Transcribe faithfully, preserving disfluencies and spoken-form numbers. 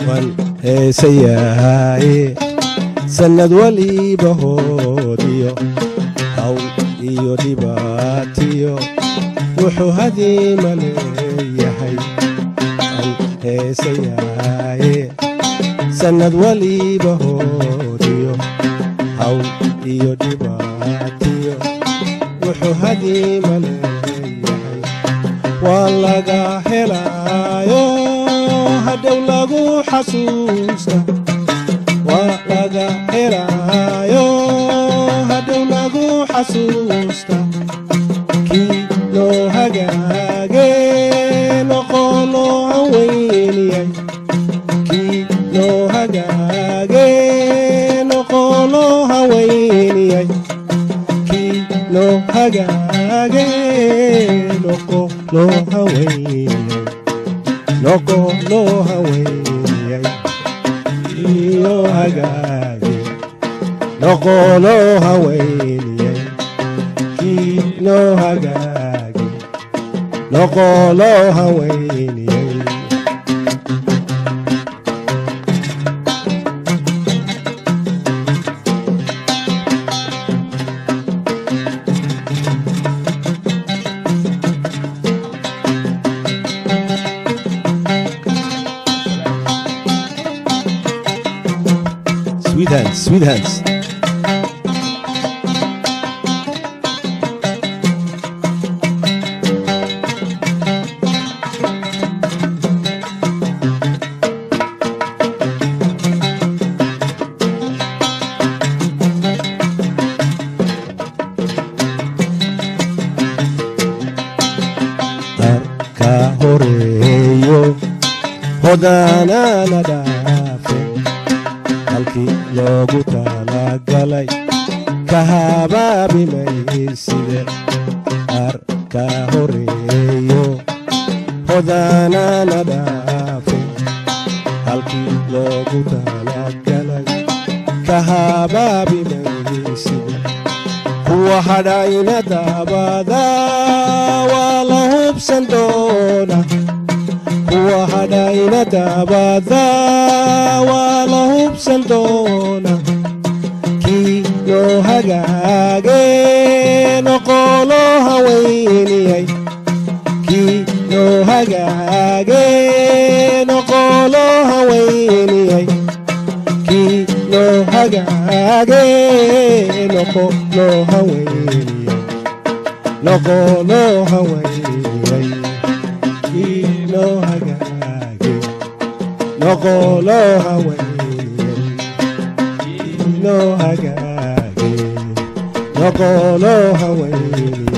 waan heesayahay sanad waliba hoodiyo hawl iyo dhibaatiyo wuxuu hadiima leeyahay aan heesayahay sanad waliba hoodiyo hawl iyo dhibaatiyo wuxuu hadiima leeyahay waa laga helaayo hadhow lagu xasuusta waa laga helaayo hadhow lagu xasuusta kii loo hagaage noqoloo haweyniyay kii loo hagaage noqoloo haweyniyay kii loo hagaage noqoloo haweyniyay noqoloo haweyniyay iyo hagaage noqoloo haweyniyay kii loo hagaage noqoloo haweyniyay Sweet hands, sweet hands. Darka horeeyo hodaanana dhaafe halkii loogu talagalay ka habaabi mayside arka horeeyo hodaanana dhaafe halkii loogu talagalay ka habaabi mayside kuwa hadhayna daabada waa la hubsan doona kuwa hadhayna daabada waa la hubsan doona kii loo hagaage noqoloo haweyniyay kii loo hagaage noqoloo haweyniyay kii loo hagaage noqoloo haweyniyay noqoloo haweyniyay kii loo hagaage noqoloo haweyniyay kii loo hagaage noqoloo haweyniyay